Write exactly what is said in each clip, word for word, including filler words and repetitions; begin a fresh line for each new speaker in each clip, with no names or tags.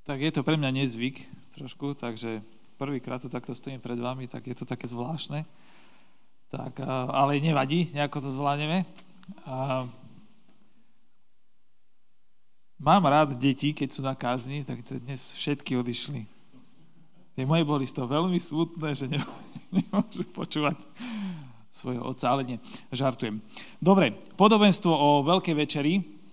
Tak je to pre mňa nezvyk trošku, takže prvýkrát tu takto stojím pred vami, tak je to také zvláštne. Tak, ale nevadí, nejako to zvládneme. A mám rád deti, keď sú na kázni, tak dnes všetky odišli. Tie moje boli z toho veľmi smutné, že nemôžu počúvať svojho otca, ale nie, žartujem. Dobre, podobenstvo o Veľkej večeri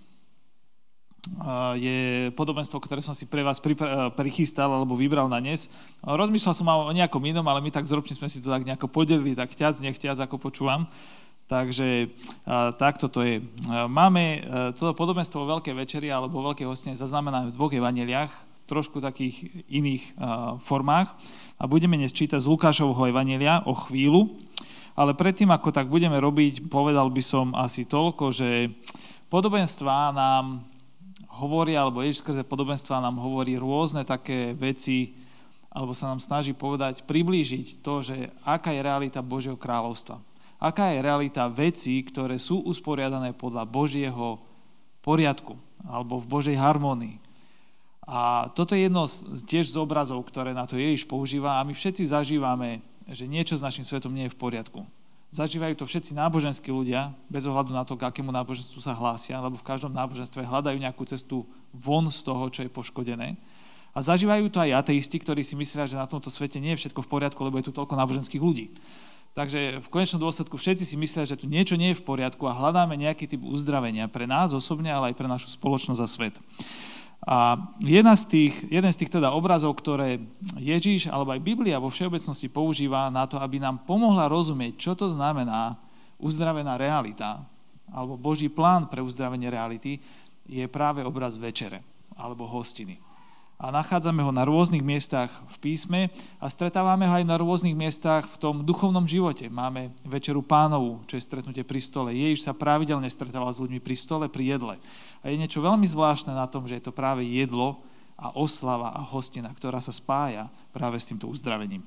je podobenstvo, ktoré som si pre vás prichystal alebo vybral na dnes. Rozmýšľal som o nejakom inom, ale my tak z Robčím sme si to tak nejako podelili, tak ťac, nechťac, ako počúvam. Takže takto to je. Máme toto podobenstvo o Veľkej večeri alebo o Veľkej hostine zaznamenané v dvoch evanjeliách, trošku takých iných formách. A budeme dnes čítať z Lukášovho evanjelia o chvíľu. Ale predtým, ako tak budeme robiť, povedal by som asi toľko, že podobenstvá nám hovorí, alebo Ježiš skrze podobenstva nám hovorí rôzne také veci, alebo sa nám snaží povedať, priblížiť to, že aká je realita Božieho kráľovstva. Aká je realita vecí, ktoré sú usporiadané podľa Božieho poriadku, alebo v Božej harmónii. A toto je jedno z, tiež z obrazov, ktoré na to Ježiš používa a my všetci zažívame, že niečo s našim svetom nie je v poriadku. Zažívajú to všetci náboženskí ľudia, bez ohľadu na to, k akému náboženstvu sa hlásia, lebo v každom náboženstve hľadajú nejakú cestu von z toho, čo je poškodené. A zažívajú to aj ateisti, ktorí si myslia, že na tomto svete nie je všetko v poriadku, lebo je tu toľko náboženských ľudí. Takže v konečnom dôsledku všetci si myslia, že tu niečo nie je v poriadku a hľadáme nejaký typ uzdravenia pre nás osobne, ale aj pre našu spoločnosť a svet. A jedna z tých, jeden z tých teda obrazov, ktoré Ježiš alebo aj Biblia vo všeobecnosti používa na to, aby nám pomohla rozumieť, čo to znamená uzdravená realita alebo Boží plán pre uzdravenie reality, je práve obraz večere alebo hostiny. A nachádzame ho na rôznych miestach v písme a stretávame ho aj na rôznych miestach v tom duchovnom živote. Máme večeru Pánovu, čo je stretnutie pri stole. Ježiš sa pravidelne stretával s ľuďmi pri stole, pri jedle. A je niečo veľmi zvláštne na tom, že je to práve jedlo a oslava a hostina, ktorá sa spája práve s týmto uzdravením.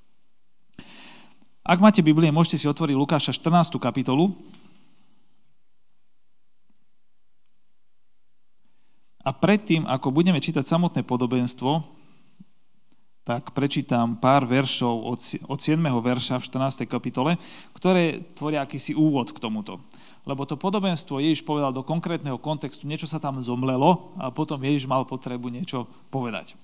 Ak máte Biblie, môžete si otvoriť Lukáša štrnástu kapitolu. A predtým, ako budeme čítať samotné podobenstvo, tak prečítam pár veršov od siedmeho verša v štrnástej kapitole, ktoré tvoria akýsi úvod k tomuto. Lebo to podobenstvo Ježiš povedal do konkrétneho kontextu, niečo sa tam zomlelo a potom Ježiš mal potrebu niečo povedať.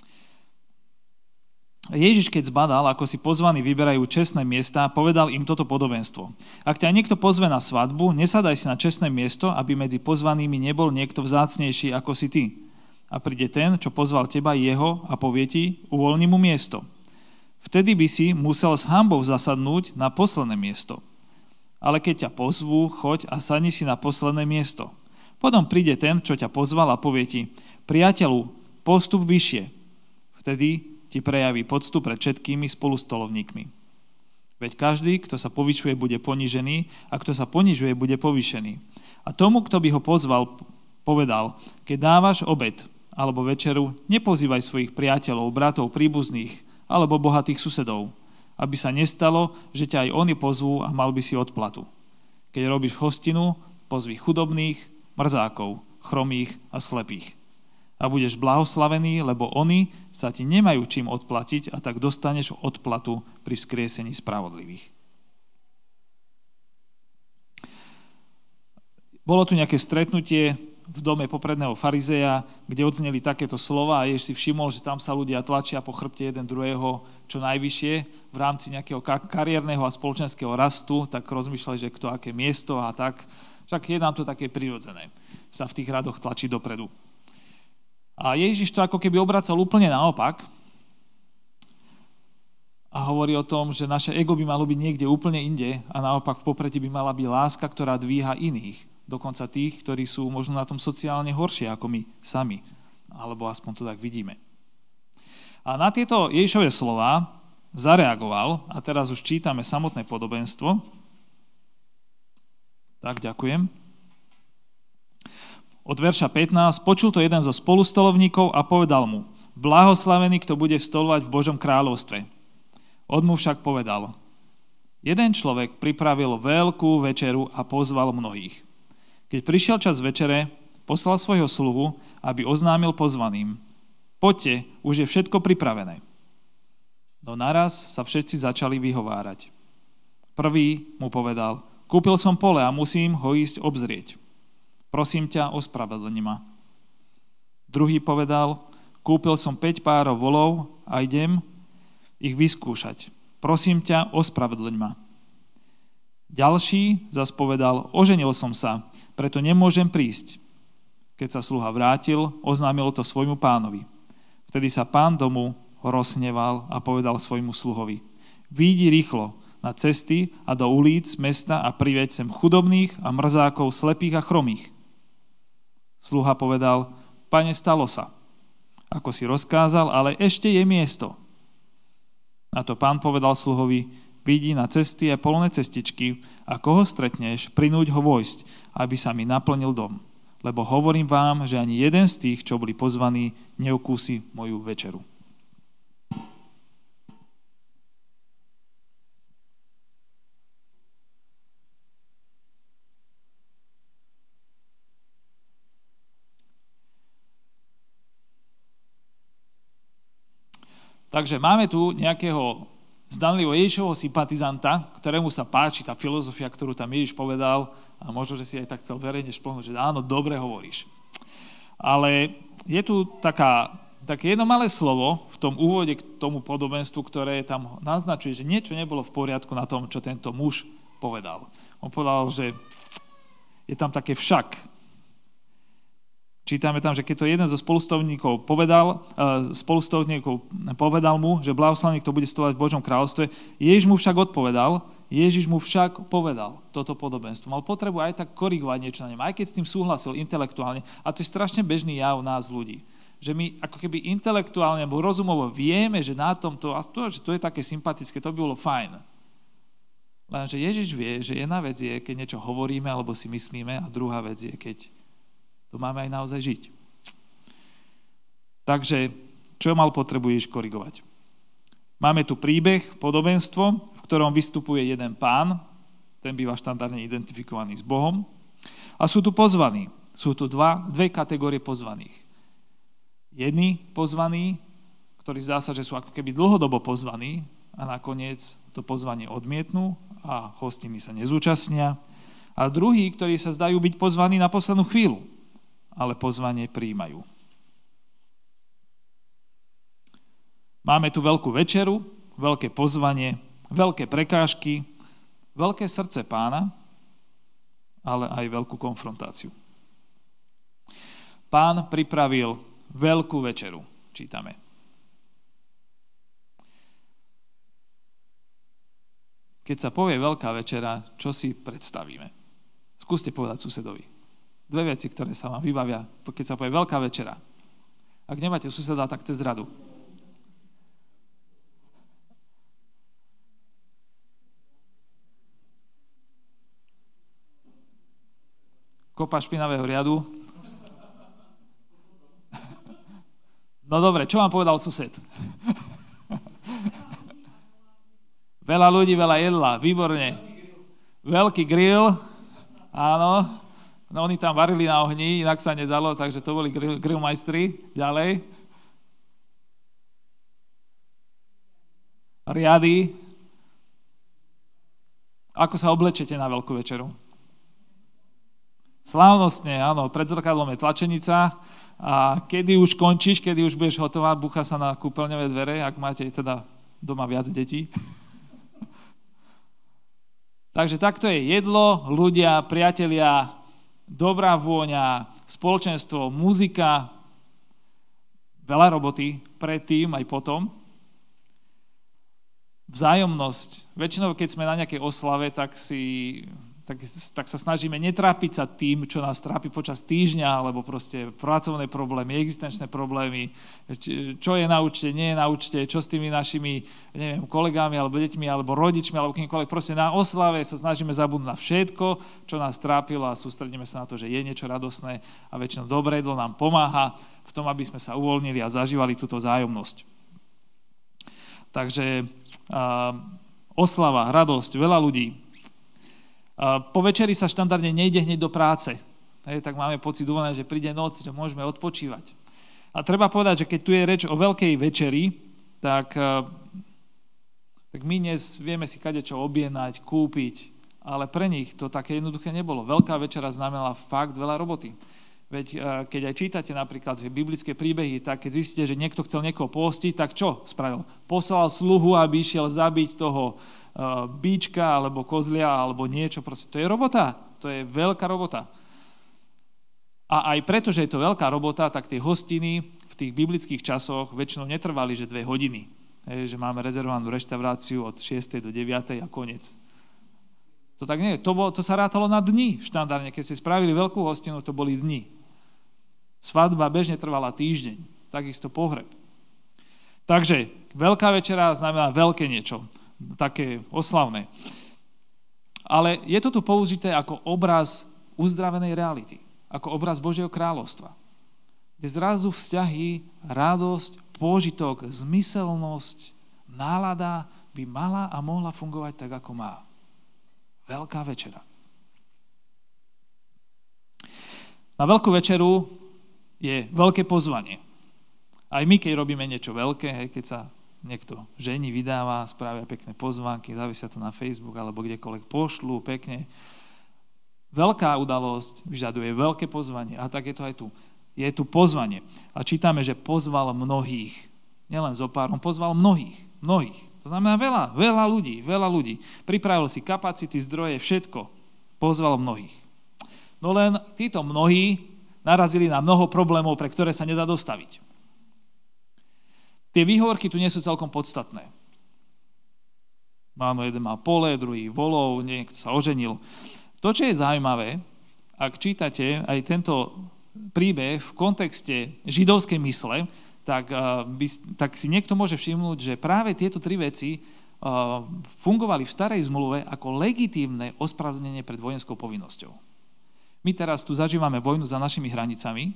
Ježiš, keď zbadal, ako si pozvaní vyberajú čestné miesta, povedal im toto podobenstvo. Ak ťa niekto pozve na svadbu, nesadaj si na čestné miesto, aby medzi pozvanými nebol niekto vzácnejší ako si ty. A príde ten, čo pozval teba jeho a povie ti, uvoľni mu miesto. Vtedy by si musel s hanbou zasadnúť na posledné miesto. Ale keď ťa pozvú, choď a sadni si na posledné miesto. Potom príde ten, čo ťa pozval a povie ti, priateľu, postup vyššie. Vtedy ti prejaví poctu pred všetkými spolustolovníkmi. Veď každý, kto sa povyšuje, bude ponížený a kto sa ponižuje, bude povýšený. A tomu, kto by ho pozval, povedal, keď dávaš obed alebo večeru, nepozývaj svojich priateľov, bratov, príbuzných alebo bohatých susedov, aby sa nestalo, že ťa aj oni pozvú a mal by si odplatu. Keď robíš hostinu, pozvi chudobných, mrzákov, chromých a slepých. A budeš blahoslavený, lebo oni sa ti nemajú čím odplatiť a tak dostaneš odplatu pri vzkriesení spravodlivých. Bolo tu nejaké stretnutie v dome popredného farizeja, kde odzneli takéto slova a Ježiš si všimol, že tam sa ľudia tlačia po chrbte jeden druhého čo najvyššie v rámci nejakého kariérneho a spoločenského rastu, tak rozmýšľali, že kto aké miesto a tak. Však je nám to také prirodzené, sa v tých radoch tlačí dopredu. A Ježiš to ako keby obracal úplne naopak a hovorí o tom, že naše ego by malo byť niekde úplne inde a naopak v popredí by mala byť láska, ktorá dvíha iných, dokonca tých, ktorí sú možno na tom sociálne horšie ako my sami, alebo aspoň to tak vidíme. A na tieto Ježišove slová zareagoval, a teraz už čítame samotné podobenstvo. Tak, ďakujem. Od verša pätnásť, počul to jeden zo spolustolovníkov a povedal mu, blahoslavený, kto bude stolovať v Božom kráľovstve. On mu však povedal, jeden človek pripravil veľkú večeru a pozval mnohých. Keď prišiel čas večere, poslal svojho sluhu, aby oznámil pozvaným. Poďte, už je všetko pripravené. No naraz sa všetci začali vyhovárať. Prvý mu povedal, kúpil som pole a musím ho ísť obzrieť. Prosím ťa, ospravedlni ma. Druhý povedal, kúpil som päť párov volov a idem ich vyskúšať. Prosím ťa, ospravedlň ma. Ďalší zas povedal, oženil som sa, preto nemôžem prísť. Keď sa sluha vrátil, oznámil to svojmu pánovi. Vtedy sa pán domu rozhneval a povedal svojmu sluhovi, výjdi rýchlo na cesty a do ulic mesta a priveď sem chudobných a mrzákov, slepých a chromých. Sluha povedal, pane, stalo sa, ako si rozkázal, ale ešte je miesto. Na to pán povedal sluhovi, vidí na cesty a polné cestičky a koho stretneš, prinúť ho vojsť, aby sa mi naplnil dom. Lebo hovorím vám, že ani jeden z tých, čo boli pozvaní, neokúsi moju večeru. Takže máme tu nejakého zdanlivo Ježišovho sympatizanta, ktorému sa páči tá filozofia, ktorú tam Ježiš povedal a možno, že si aj tak chcel verejne šplhnúť, že áno, dobre hovoríš. Ale je tu taká, také jedno malé slovo v tom úvode k tomu podobenstvu, ktoré tam naznačuje, že niečo nebolo v poriadku na tom, čo tento muž povedal. On povedal, že je tam také však. Čítame tam, že keď to jeden zo spolustovníkov povedal, spolustovníkov povedal mu, že blahoslavený, kto bude stovať v Božom kráľovstve, Ježiš mu však odpovedal, Ježiš mu však povedal toto podobenstvo. Mal potrebu aj tak korigovať niečo na ňom, aj keď s tým súhlasil intelektuálne. A to je strašne bežný jav nás ľudí. Že my ako keby intelektuálne alebo rozumovo vieme, že na tomto, a to, že to je také sympatické, to by bolo fajn. Lenže Ježiš vie, že jedna vec je, keď niečo hovoríme alebo si myslíme, a druhá vec je, keď to máme aj naozaj žiť. Takže, čo mal potrebu Ježiš korigovať? Máme tu príbeh, podobenstvo, v ktorom vystupuje jeden pán, ten býva štandardne identifikovaný s Bohom, a sú tu pozvaní. Sú tu dva, dve kategórie pozvaných. Jedni pozvaní, ktorí zdá sa, že sú ako keby dlhodobo pozvaní a nakoniec to pozvanie odmietnú a hostiny sa nezúčastnia. A druhí, ktorí sa zdajú byť pozvaní na poslednú chvíľu, ale pozvanie prijímajú. Máme tu veľkú večeru, veľké pozvanie, veľké prekážky, veľké srdce pána, ale aj veľkú konfrontáciu. Pán pripravil veľkú večeru, čítame. Keď sa povie veľká večera, čo si predstavíme? Skúste povedať susedovi. Dve veci, ktoré sa vám vybavia, keď sa povie veľká večera. Ak nemáte suseda, tak cez radu. Kopa špinavého riadu. No dobre, čo vám povedal sused? Veľa ľudí, veľa jedla, výborne. Veľký grill, áno. No oni tam varili na ohni, inak sa nedalo, takže to boli grill, grillmajstri. Ďalej. Riady. Ako sa oblečete na veľkú večeru? Slávnostne, áno, pred zrkadlom je tlačenica a kedy už končíš, kedy už budeš hotová, búcha sa na kúpeľňové dvere, ak máte teda doma viac detí. Takže takto je jedlo, ľudia, priatelia, dobrá vôňa, spoločenstvo, muzika, veľa roboty predtým aj potom. Vzájomnosť. Väčšinou, keď sme na nejakej oslave, tak, si, tak, tak sa snažíme netrápiť sa tým, čo nás trápi počas týždňa, alebo proste pracovné problémy, existenčné problémy, čo je na účte, nie je na účte, čo s tými našimi, neviem, kolegami, alebo deťmi, alebo rodičmi, alebo kýmkoľvek. Proste na oslave sa snažíme zabudnúť na všetko, čo nás trápilo a sústredíme sa na to, že je niečo radosné a väčšinou dobré jedlo nám pomáha v tom, aby sme sa uvoľnili a zažívali túto vzájomnosť. Takže uh, oslava, radosť, veľa ľudí. Uh, po večeri sa štandardne nejde hneď do práce. Hej, tak máme pocit uvoľnené, že príde noc, že môžeme odpočívať. A treba povedať, že keď tu je reč o veľkej večeri, tak, tak my dnes vieme si kadečo objednať, kúpiť, ale pre nich to také jednoduché nebolo. Veľká večera znamenala fakt veľa roboty. Veď keď aj čítate napríklad biblické príbehy, tak keď zistíte, že niekto chcel niekoho postiť, tak čo spravil? Poslal sluhu, aby išiel zabiť toho bíčka, alebo kozlia, alebo niečo. Proste. To je robota. To je veľká robota. A aj preto, že je to veľká robota, tak tie hostiny v tých biblických časoch väčšinou netrvali, že dve hodiny. Hej, že máme rezervovanú reštauráciu od šiestej do deviatej a koniec. To tak nie je. To, bolo, to sa rátalo na dni štandardne. Keď ste spravili veľkú hostinu, to boli dni. Svadba bežne trvala týždeň. Takisto pohreb. Takže veľká večera znamená veľké niečo. Také oslavné. Ale je to tu použité ako obraz uzdravenej reality. Ako obraz Božieho kráľovstva, kde zrazu vzťahy, radosť, pôžitok, zmyselnosť, nálada by mala a mohla fungovať tak, ako má. Veľká večera. Na veľkú večeru je veľké pozvanie. Aj my, keď robíme niečo veľké, hej, keď sa niekto žení, vydáva, spravia pekné pozvánky, zavisia to na Facebook alebo kdekoľvek pošlú pekne. Veľká udalosť vyžaduje veľké pozvanie. A tak je to aj tu. Je tu pozvanie. A čítame, že pozval mnohých. Nielen zo pár, on pozval mnohých. Mnohých. To znamená veľa, veľa ľudí, veľa ľudí. Pripravil si kapacity, zdroje, všetko. Pozval mnohých. No len títo mnohí narazili na mnoho problémov, pre ktoré sa nedá dostaviť. Tie výhovorky tu nie sú celkom podstatné. Áno, jeden mal pole, druhý volov, niekto sa oženil. To, čo je zaujímavé, ak čítate aj tento príbeh v kontexte židovskej mysle, tak, by, tak si niekto môže všimnúť, že práve tieto tri veci fungovali v starej zmluve ako legitívne ospravedlnenie pred vojenskou povinnosťou. My teraz tu zažívame vojnu za našimi hranicami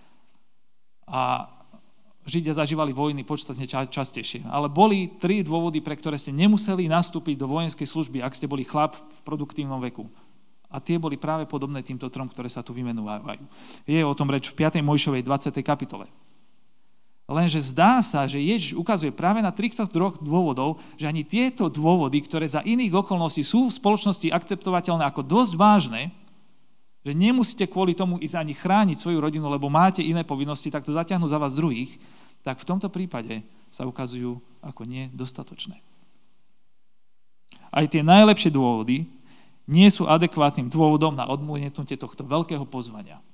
a Židia zažívali vojny podstatne častejšie. Ale boli tri dôvody, pre ktoré ste nemuseli nastúpiť do vojenskej služby, ak ste boli chlap v produktívnom veku. A tie boli práve podobné týmto trom, ktoré sa tu vymenúvajú. Je o tom reč v piatej Mojžišovej dvadsiatej kapitole. Lenže zdá sa, že Ježiš ukazuje práve na týchto troch dôvodov, že ani tieto dôvody, ktoré za iných okolností sú v spoločnosti akceptovateľné ako dosť vážne, že nemusíte kvôli tomu ísť ani chrániť svoju rodinu, lebo máte iné povinnosti, tak to zaťahnú za vás druhých, tak v tomto prípade sa ukazujú ako nedostatočné. Aj tie najlepšie dôvody nie sú adekvátnym dôvodom na odmietnutie tohto veľkého pozvania.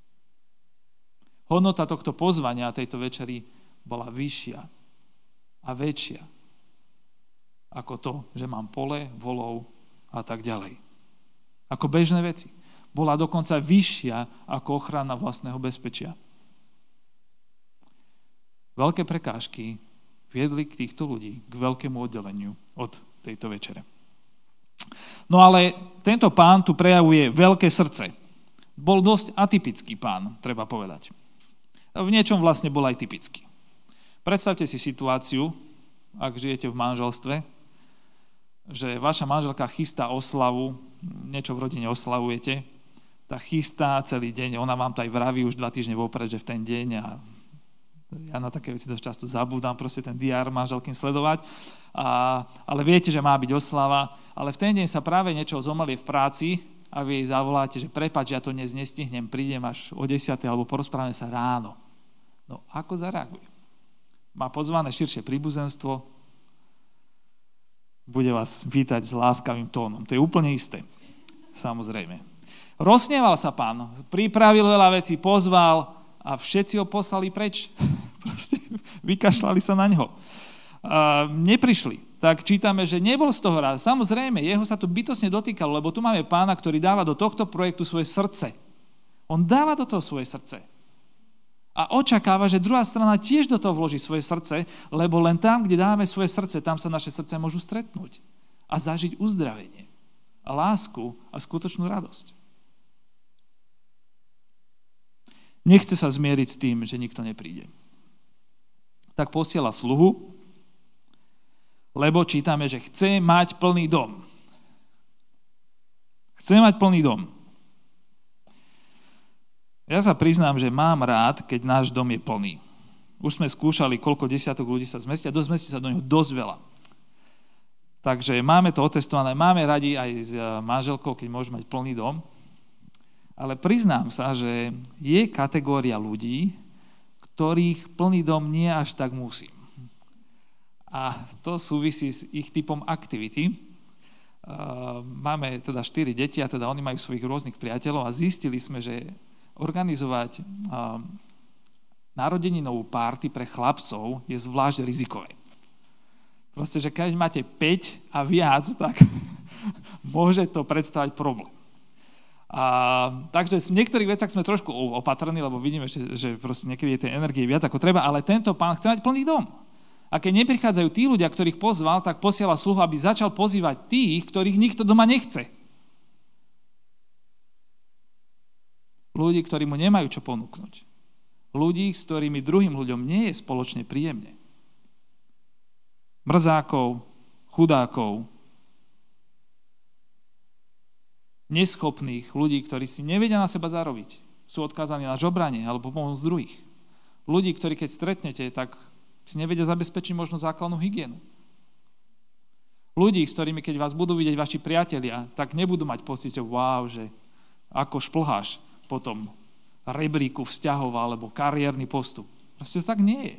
Hodnota tohto pozvania tejto večeri bola vyššia a väčšia ako to, že mám pole, volov a tak ďalej. Ako bežné veci. Bola dokonca vyššia ako ochrana vlastného bezpečia. Veľké prekážky viedli k týchto ľudí k veľkému oddeleniu od tejto večere. No ale tento pán tu prejavuje veľké srdce. Bol dosť atypický pán, treba povedať. V niečom vlastne bol aj typický. Predstavte si situáciu, ak žijete v manželstve, že vaša manželka chystá oslavu, niečo v rodine oslavujete, tak chystá celý deň, ona vám to aj vraví už dva týždne vopred, že v ten deň a ja na také veci dosť často zabúdam, proste ten diár manželkým sledovať, a, ale viete, že má byť oslava, ale v ten deň sa práve niečo zomelie v práci a vy jej zavoláte, že prepáč, ja to dnes nestihnem, prídem až o desiatej alebo porozprávame sa ráno. No ako zareaguje? Má pozvané širšie príbuzenstvo, bude vás vítať s láskavým tónom. To je úplne isté, samozrejme. Rozsneval sa pán, pripravil veľa vecí, pozval a všetci ho poslali preč. Proste vykašľali sa na ňo. A neprišli. Tak čítame, že nebol z toho rád. Samozrejme, jeho sa to bytostne dotýkalo, lebo tu máme pána, ktorý dáva do tohto projektu svoje srdce. On dáva do toho svoje srdce. A očakáva, že druhá strana tiež do toho vloží svoje srdce, lebo len tam, kde dáme svoje srdce, tam sa naše srdce môžu stretnúť a zažiť uzdravenie a lásku a skutočnú radosť. Nechce sa zmieriť s tým, že nikto nepríde. Tak posiela sluhu, lebo čítame, že chce mať plný dom. Chce mať plný dom. Ja sa priznám, že mám rád, keď náš dom je plný. Už sme skúšali, koľko desiatok ľudí sa zmestia, dosť zmestí sa do neho dosť veľa. Takže máme to otestované, máme radi aj s manželkou, keď môžeme mať plný dom, ale priznám sa, že je kategória ľudí, ktorých plný dom nie až tak musím. A to súvisí s ich typom aktivity. Máme teda štyri deti a teda oni majú svojich rôznych priateľov a zistili sme, že organizovať narodeninovú párty pre chlapcov je zvlášť rizikové. Proste, že keď máte päť a viac, tak môže to predstavať problém. A, takže v niektorých veciach sme trošku opatrní, lebo vidíme, že, že proste niekedy je tej energie viac ako treba, ale tento pán chce mať plný dom. A keď neprichádzajú tí ľudia, ktorých pozval, tak posiela sluhu, aby začal pozývať tých, ktorých nikto doma nechce. Ľudí, ktorí mu nemajú čo ponúknuť. Ľudí, s ktorými druhým ľuďom nie je spoločne príjemne. Mrzákov, chudákov, neschopných ľudí, ktorí si nevedia na seba zarobiť. Sú odkázaní na žobranie alebo pomoc druhých. Ľudí, ktorí keď stretnete, tak si nevedia zabezpečiť možno základnú hygienu. Ľudí, s ktorými keď vás budú vidieť vaši priatelia, tak nebudú mať pocit, že wow, že ako šplháš po tom rebríku vzťahov alebo kariérny postup. Proste to tak nie je.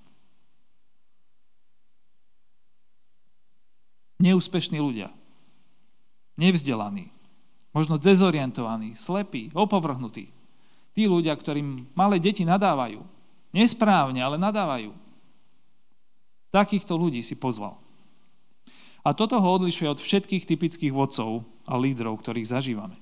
Neúspešní ľudia, nevzdelaní, možno dezorientovaní, slepí, opovrhnutí. Tí ľudia, ktorým malé deti nadávajú, nesprávne, ale nadávajú. Takýchto ľudí si pozval. A toto ho odlišuje od všetkých typických vodcov a lídrov, ktorých zažívame.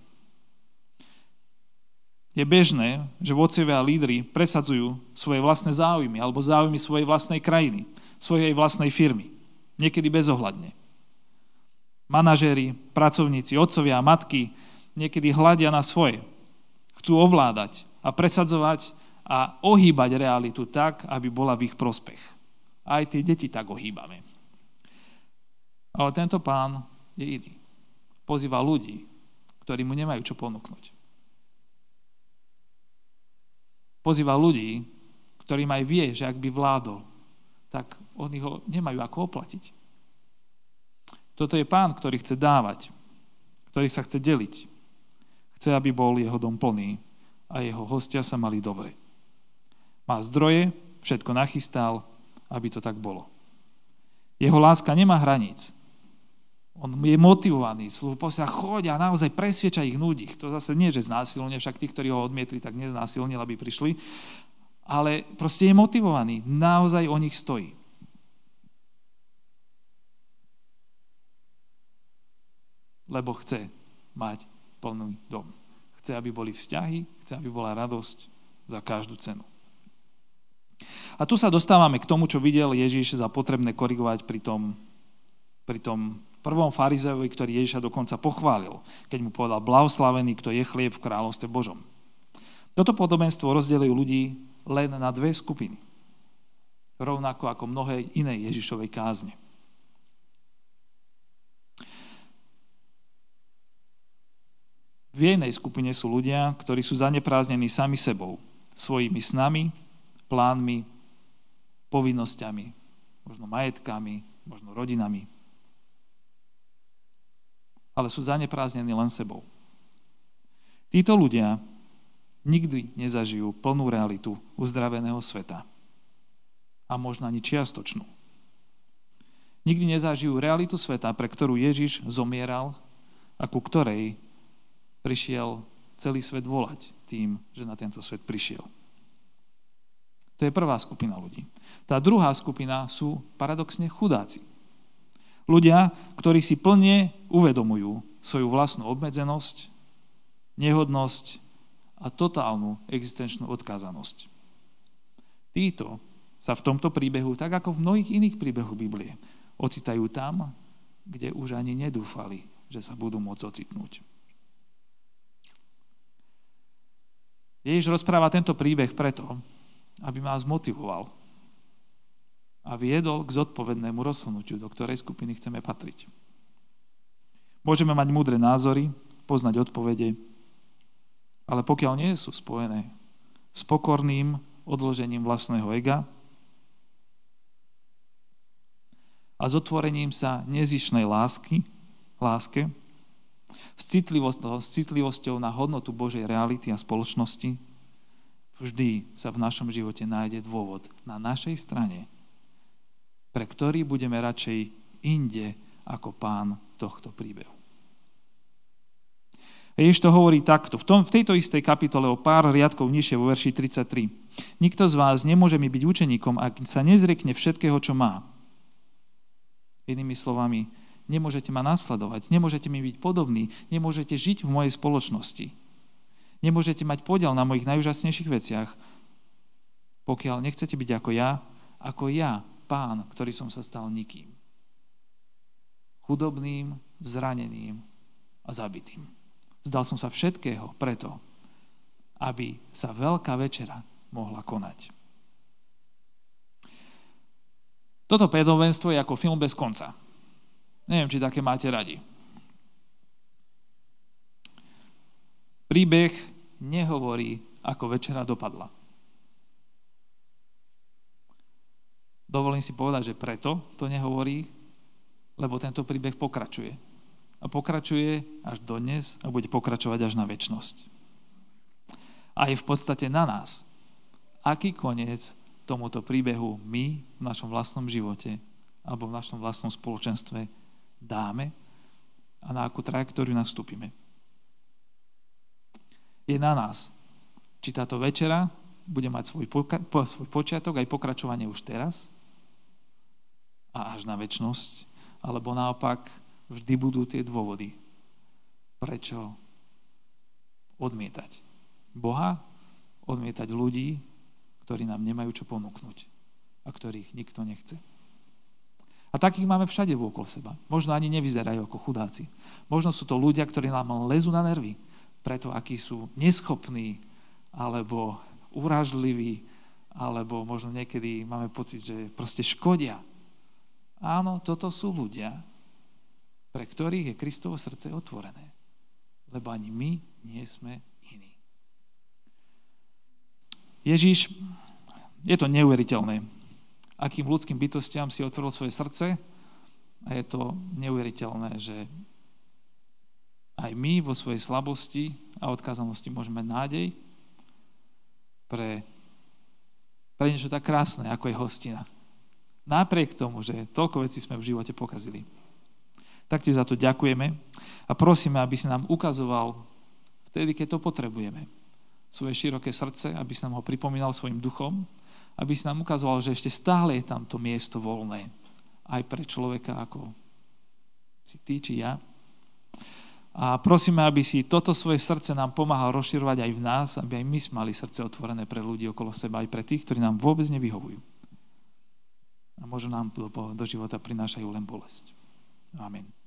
Je bežné, že vodcovia a lídri presadzujú svoje vlastné záujmy alebo záujmy svojej vlastnej krajiny, svojej vlastnej firmy. Niekedy bezohľadne. Manažéri, pracovníci, otcovia a matky niekedy hľadia na svoje. Chcú ovládať a presadzovať a ohýbať realitu tak, aby bola v ich prospech. Aj tie deti tak ohýbame. Ale tento pán je iný. Pozýva ľudí, ktorí mu nemajú čo ponúknuť. Pozýva ľudí, ktorým aj vie, že ak by vládol, tak oni ho nemajú ako oplatiť. Toto je pán, ktorý chce dávať, ktorý sa chce deliť. Chce, aby bol jeho dom plný a jeho hostia sa mali dobre. Má zdroje, všetko nachystal, aby to tak bolo. Jeho láska nemá hraníc. On je motivovaný, sluhu posiela, choď a naozaj presvieča ich nudích. To zase nie, že znásilne, však tí, ktorí ho odmietli, tak neznásilnil, aby prišli. Ale proste je motivovaný, naozaj o nich stojí. Lebo chce mať plný dom. Chce, aby boli vzťahy, chce, aby bola radosť za každú cenu. A tu sa dostávame k tomu, čo videl Ježiš za potrebné korigovať pri tom, pri tom prvom farizeovi, ktorý Ježiša dokonca pochválil, keď mu povedal, blahoslavený, kto je chlieb v kráľovstve Božom. Toto podobenstvo rozdeľujú ľudí len na dve skupiny. Rovnako ako mnohé iné Ježišovej kázne. V jednej skupine sú ľudia, ktorí sú zaneprázdnení sami sebou, svojimi snami, plánmi, povinnosťami, možno majetkami, možno rodinami. Ale sú zaneprázdnení len sebou. Títo ľudia nikdy nezažijú plnú realitu uzdraveného sveta. A možno ani čiastočnú. Nikdy nezažijú realitu sveta, pre ktorú Ježiš zomieral a ku ktorej prišiel celý svet volať tým, že na tento svet prišiel. To je prvá skupina ľudí. Tá druhá skupina sú paradoxne chudáci. Ľudia, ktorí si plne uvedomujú svoju vlastnú obmedzenosť, nehodnosť a totálnu existenčnú odkázanosť. Títo sa v tomto príbehu, tak ako v mnohých iných príbehoch Biblie, ocitajú tam, kde už ani nedúfali, že sa budú môcť ocitnúť. Ježiš rozpráva tento príbeh preto, aby nás motivoval a viedol k zodpovednému rozhodnutiu, do ktorej skupiny chceme patriť. Môžeme mať múdre názory, poznať odpovede, ale pokiaľ nie sú spojené s pokorným odložením vlastného ega, a s otvorením sa nezišnej lásky, láske, s citlivosťou, s citlivosťou na hodnotu Božej reality a spoločnosti, vždy sa v našom živote nájde dôvod na našej strane, pre ktorý budeme radšej inde ako pán tohto príbehu. Ježiš to hovorí takto. V, tom, v tejto istej kapitole o pár riadkov nižšie vo verši tridsaťtri. Nikto z vás nemôže mi byť učeníkom, ak sa nezriekne všetkého, čo má. Inými slovami, nemôžete ma nasledovať, nemôžete mi byť podobný, nemôžete žiť v mojej spoločnosti. Nemôžete mať podiel na mojich najúžasnejších veciach, pokiaľ nechcete byť ako ja, ako ja, pán, ktorý som sa stal nikým. Chudobným, zraneným a zabitým. Zdal som sa všetkého preto, aby sa veľká večera mohla konať. Toto podobenstvo je ako film bez konca. Neviem, či také máte radi. Príbeh nehovorí, ako večera dopadla. Dovolím si povedať, že preto to nehovorí, lebo tento príbeh pokračuje. A pokračuje až dodnes a bude pokračovať až na večnosť. A je v podstate na nás, aký koniec tomuto príbehu my v našom vlastnom živote alebo v našom vlastnom spoločenstve dáme a na akú trajektóriu nastúpime. Je na nás, či táto večera bude mať svoj, poka- po, svoj počiatok aj pokračovanie už teraz a až na večnosť, alebo naopak vždy budú tie dôvody, prečo odmietať Boha, odmietať ľudí, ktorí nám nemajú čo ponúknuť a ktorých nikto nechce. A takých máme všade vôkol seba. Možno ani nevyzerajú ako chudáci. Možno sú to ľudia, ktorí nám lezú na nervy, preto akí sú neschopní, alebo urážliví, alebo možno niekedy máme pocit, že proste škodia. Áno, toto sú ľudia, pre ktorých je Kristovo srdce otvorené. Lebo ani my nie sme iní. Ježiš, je to neuveriteľné, akým ľudským bytostiam si otvoril svoje srdce a je to neuveriteľné, že aj my vo svojej slabosti a odkázanosti môžeme mať nádej pre, pre niečo tak krásne, ako je hostina. Napriek tomu, že toľko vecí sme v živote pokazili. Tak ti za to ďakujeme a prosíme, aby si nám ukazoval vtedy, keď to potrebujeme, svoje široké srdce, aby si nám ho pripomínal svojim duchom, aby si nám ukazoval, že ešte stále je tam to miesto voľné aj pre človeka, ako si ty či ja. A prosíme, aby si toto svoje srdce nám pomáhal rozširovať aj v nás, aby aj my sme mali srdce otvorené pre ľudí okolo seba, aj pre tých, ktorí nám vôbec nevyhovujú. A možno nám do, do života prinášajú len bolesť. Amen.